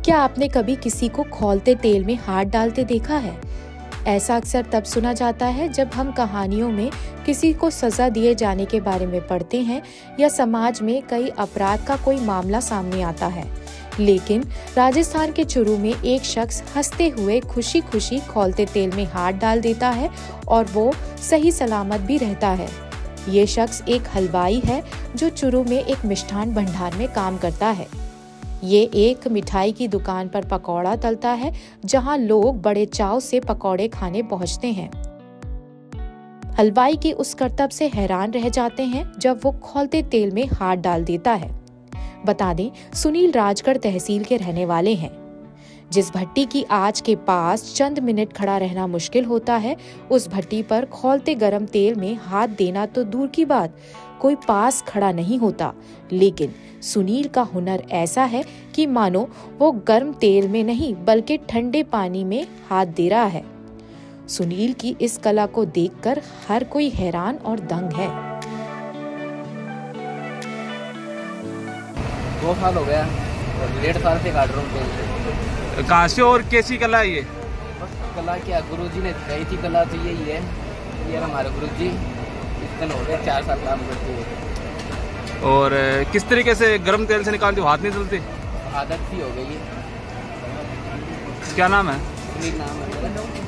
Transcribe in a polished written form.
क्या आपने कभी किसी को खौलते तेल में हाथ डालते देखा है? ऐसा अक्सर तब सुना जाता है जब हम कहानियों में किसी को सजा दिए जाने के बारे में पढ़ते हैं या समाज में कई अपराध का कोई मामला सामने आता है। लेकिन राजस्थान के चुरू में एक शख्स हंसते हुए खुशी खुशी खौलते तेल में हाथ डाल देता है और वो सही सलामत भी रहता है। ये शख्स एक हलवाई है जो चुरू में एक मिष्ठान भंडार में काम करता है। ये एक मिठाई की दुकान पर पकौड़ा तलता है जहां लोग बड़े चाव से पकौड़े खाने पहुंचते हैं। हलवाई के उस करतब से हैरान रह जाते हैं जब वो खौलते तेल में हाथ डाल देता है। बता दें, सुनील राजगढ़ तहसील के रहने वाले हैं। जिस भट्टी की आंच के पास चंद मिनट खड़ा रहना मुश्किल होता है, उस भट्टी पर खौलते गरम तेल में हाथ देना तो दूर की बात, कोई पास खड़ा नहीं होता। लेकिन सुनील का हुनर ऐसा है कि मानो वो गर्म तेल में नहीं बल्कि ठंडे पानी में हाथ दे रहा है। सुनील की इस कला को देखकर हर कोई हैरान और दंग है। 2 साल हो गया और 1.5 साल से काट रहा हूँ तेल से। कहाँ से और कैसी कला है ये? बस कला क्या, गुरुजी ने सिखाई थी कला तो यही है। ये हमारे गुरुजी इतने हो गए 4 साल काम करते हुए। और किस तरीके से गर्म तेल से निकालते हो? हाथ नहीं जलते? आदत सी हो गई है। क्या नाम है? सुनील नाम है मेरा।